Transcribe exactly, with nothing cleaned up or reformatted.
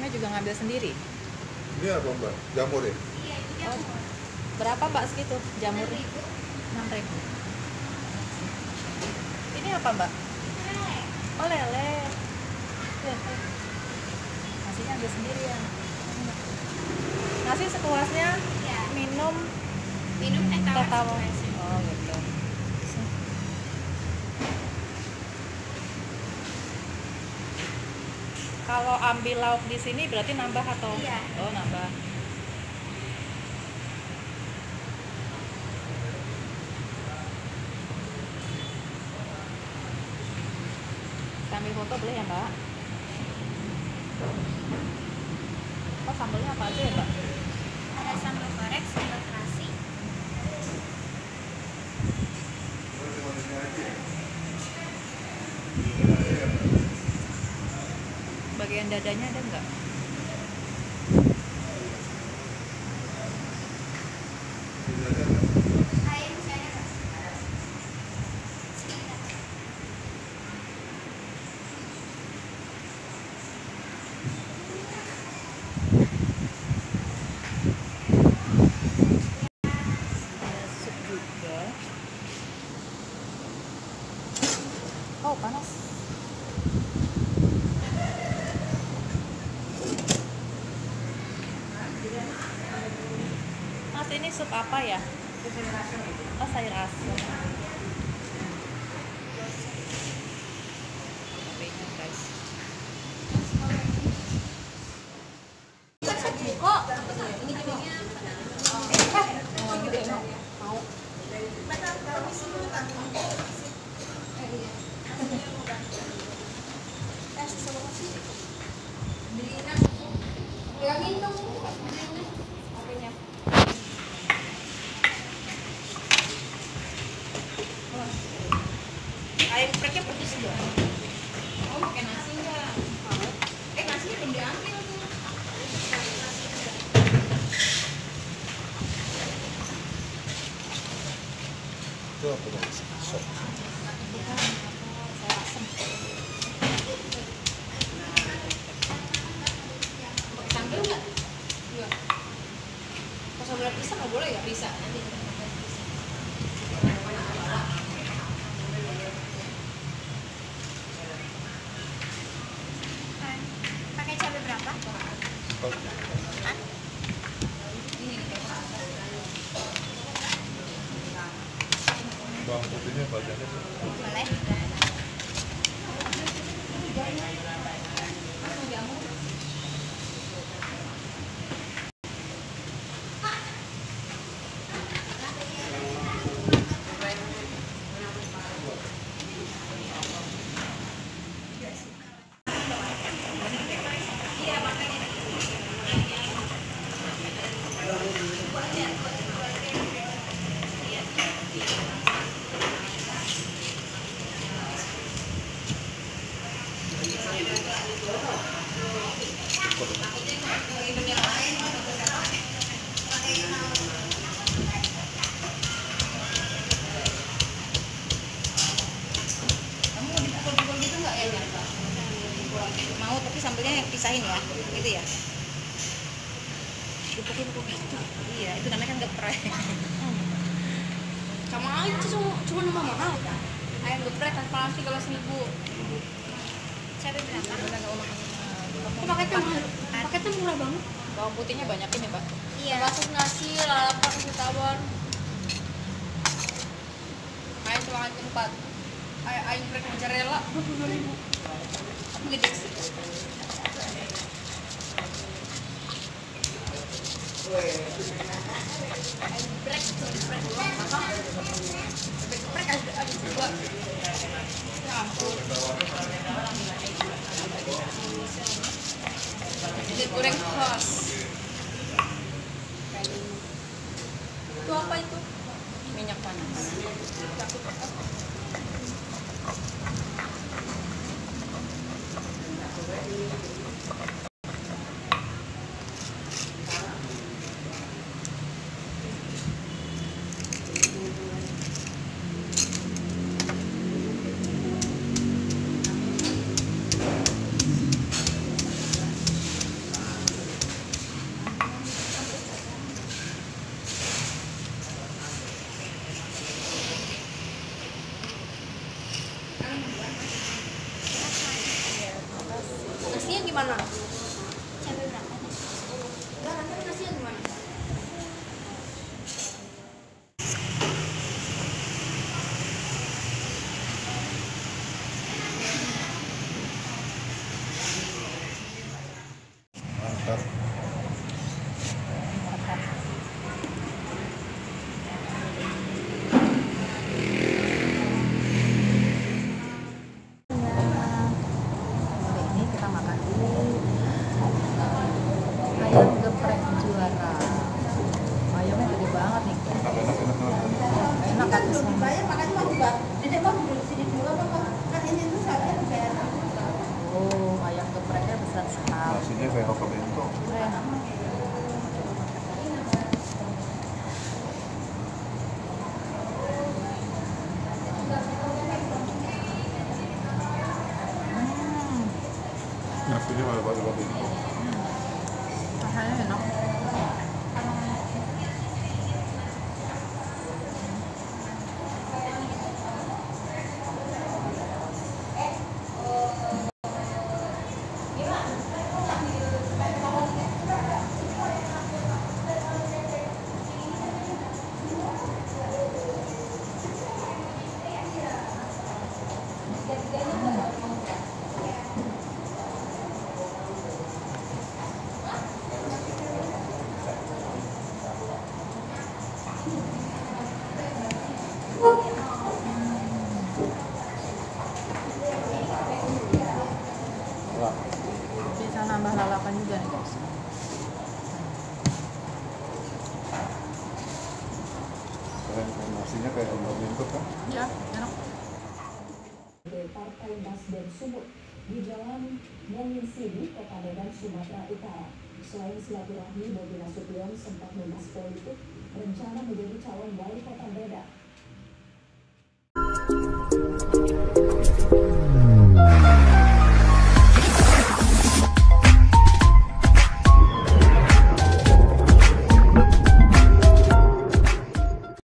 juga ngambil sendiri? Ini apa Mbak? Jamur ya? Iya, itu Oh, jamur. berapa Mbak segitu jamur? enam ribu. enam ribu. Ini apa Mbak? Itu lele. Oh lele. Ya, ya. Nasinya ambil sendiri ya. Nasi sepuasnya Iya. minum Minum teh teh tawar. tawar. espresso. Oh gitu. Kalau ambil lauk di sini berarti nambah atau? Iya. Oh nambah. Sambil foto boleh ya Mbak? Oh sambalnya apa aja ya Mbak? Ada sambal goreng, sambal terasi. Bagian dadanya ada nggak? Air misalnya Kak. Ada sup juga. Oh panas. Mas ini sup apa ya? Oh sayur asem. Cabenya guys. Kok ini jadinya Oh ini deh mau. Bilangin dong. Apanya? Air preknya pedes juga. Oh, pakai nasi enggak? Eh, nasinya belum diambil tuh. Itu apa Mas? Sop. Sayur asem. Pakai sambal enggak? Iya. Kalau sambal pisang nggak boleh ya? Bisa. Nanti. Pakai cabai berapa? Empat. Hah? Ini nih. Bawang putihnya bagiannya Boleh. Kamu mau dipukul-pukul gitu nggak ya? Mau, tapi sambelnya pisahin ya, gitu ya. Dipukul-pukul gitu. Iya, itu namanya kan geprek. Sama aja cuma cuma nama mahal. Ayam geprek tanpa nasi kalau seribu. Cabai berapa? Kok paketnya mahal? Paketnya murah banget. Bawang putihnya banyakin ya Mbak? Iya. Masuk nasi, lalapan, nasi tawar. Ayam semangat empat. Ayam ayam geprek mozzarella dua puluh dua ribu. Tapi gede sih. Ayam geprek, geprek mahal. Geprek ada ada dua. Ya ampun. Jadi goreng khas. Itu apa itu? Minyak panas. gimana? Cabai berapa? Enggak, nanti nasinya gimana? Mantap. Hari ini kita makan di ayam geprek juara. Ayamnya gede banget nih. Enak, enak, enak, enak. Enak kan semua. Bayar makan cuma mbak, jadi bang duduk sini dulu apa kan ini tuh saya bayar. Oh, ayam gepreknya besar sekali. Nasinya kayak Hokkabento. Enak. Hmm, Nasinya malah pakai Hokkabento. rasanya enak. Wah, Bisa nambah lalapan juga nih guys. keren, keren. Nasinya kayak Hokkabento kan? Ya, enak. Dari Partai Nasdem Sumut di Jalan Monginsidi, Kota Medan, Sumatera Utara. Selain silaturahmi, Bobi Nasution sempat membahas politik rencana menjadi calon wali kota